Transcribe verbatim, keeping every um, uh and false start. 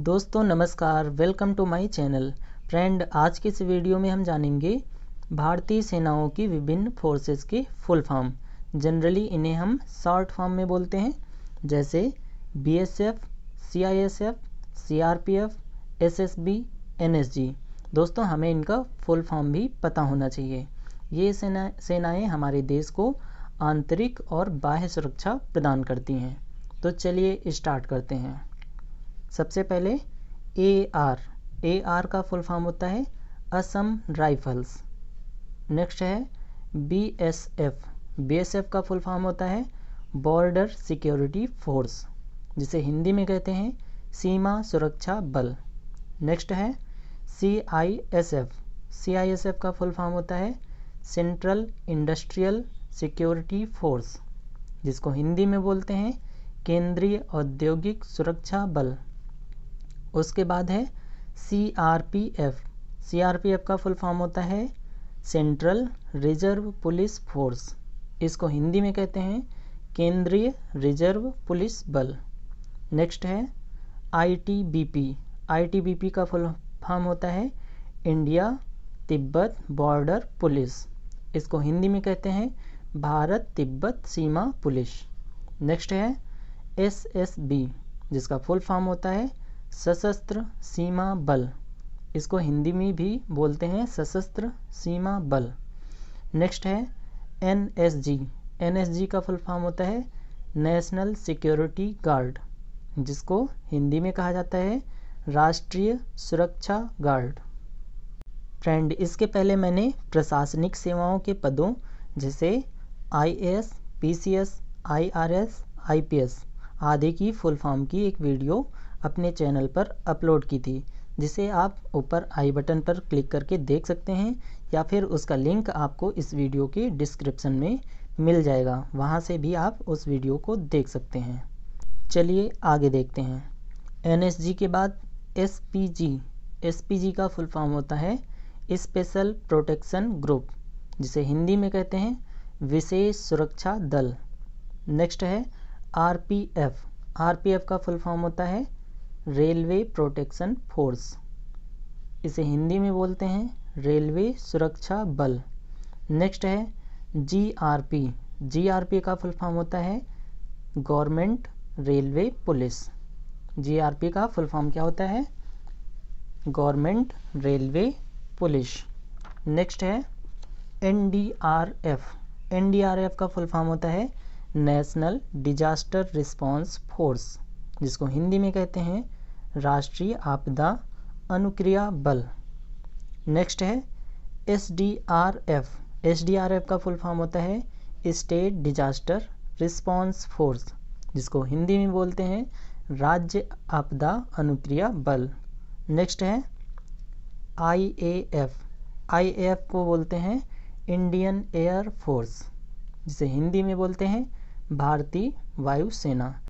दोस्तों नमस्कार, welcome to my channel. Friend, आज के इस वीडियो में हम जानेंगे भारतीय सेनाओं की विभिन्न फोर्सेस के फुल फॉर्म। जनरली इन्हें हम शॉर्ट फॉर्म में बोलते हैं, जैसे BSF, CISF, CRPF, SSB, NSG. दोस्तों हमें इनका फुल फॉर्म भी पता होना चाहिए। ये सेना सेनाएं हमारे देश को आंतरिक और बाह्य सुरक्षा प्रदान करती हैं। तो चलिए स्टार्ट करते हैं। सबसे पहले ए आर ए आर का फुल फॉर्म होता है असम राइफल्स। नेक्स्ट है B S F B S F का फुल फॉर्म होता है बॉर्डर सिक्योरिटी फोर्स, जिसे हिंदी में कहते हैं सीमा सुरक्षा बल। नेक्स्ट है C I S F C I S F का फुल फॉर्म होता है सेंट्रल इंडस्ट्रियल सिक्योरिटी फोर्स, जिसको हिंदी में बोलते हैं केंद्रीय औद्योगिक सुरक्षा बल। उसके बाद है C R P F C R P F का फुल फॉर्म होता है सेंट्रल रिजर्व पुलिस फोर्स, इसको हिंदी में कहते हैं केंद्रीय रिजर्व पुलिस बल। नेक्स्ट है I T B P I T B P का फुल फॉर्म होता है इंडिया तिब्बत बॉर्डर पुलिस, इसको हिंदी में कहते हैं भारत तिब्बत सीमा पुलिस। नेक्स्ट है एस एस बी, जिसका फुल फॉर्म होता है सशस्त्र सीमा बल, इसको हिंदी में भी बोलते हैं सशस्त्र सीमा बल। नेक्स्ट है N S G N S G का फुल फॉर्म होता है नेशनल सिक्योरिटी गार्ड, जिसको हिंदी में कहा जाता है राष्ट्रीय सुरक्षा गार्ड। फ्रेंड, इसके पहले मैंने प्रशासनिक सेवाओं के पदों जैसे I A S, P C S, I R S, I P S आदि की फुल फॉर्म की एक वीडियो अपने चैनल पर अपलोड की थी, जिसे आप ऊपर आई बटन पर क्लिक करके देख सकते हैं, या फिर उसका लिंक आपको इस वीडियो के डिस्क्रिप्शन में मिल जाएगा, वहां से भी आप उस वीडियो को देख सकते हैं। चलिए आगे देखते हैं। एन एस जी के बाद S P G S P G का फुल फॉर्म होता है स्पेशल प्रोटेक्शन ग्रुप, जिसे हिंदी में कहते हैं विशेष सुरक्षा दल। नेक्स्ट है R P F R P F का फुल फॉर्म होता है रेलवे प्रोटेक्शन फोर्स, इसे हिंदी में बोलते हैं रेलवे सुरक्षा बल। नेक्स्ट है G R P G R P का फुल फॉर्म होता है government railway police. G R P का फुल फॉर्म क्या होता है? Government railway police. नेक्स्ट है N D R F N D R F का फुल फॉर्म होता है नेशनल डिजास्टर रिस्पांस फोर्स, जिसको हिंदी में कहते हैं राष्ट्रीय आपदा अनुक्रिया बल। नेक्स्ट है S D R F S D R F का फुल फॉर्म होता है स्टेट डिजास्टर रिस्पांस फोर्स, जिसको हिंदी में बोलते हैं राज्य आपदा अनुक्रिया बल। नेक्स्ट है आई A F I A F को बोलते हैं इंडियन एयर फोर्स, जिसे हिंदी में बोलते हैं भारतीय वायुसेना।